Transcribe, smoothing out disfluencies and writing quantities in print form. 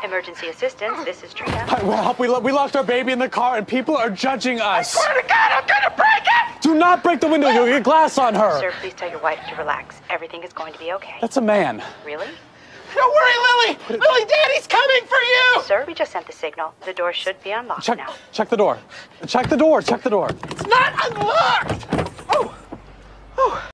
Emergency assistance, this is Trina. Help, we locked our baby in the car and people are judging us. I swear to God, I'm gonna break it! Do not break the window, you'll get glass on her. Sir, please tell your wife to relax. Everything is going to be okay. That's a man. Really? Don't worry, Lily! Lily, Daddy's coming for you! Sir, we just sent the signal. The door should be unlocked now. Check the door. Check the door. It's not unlocked! Oh!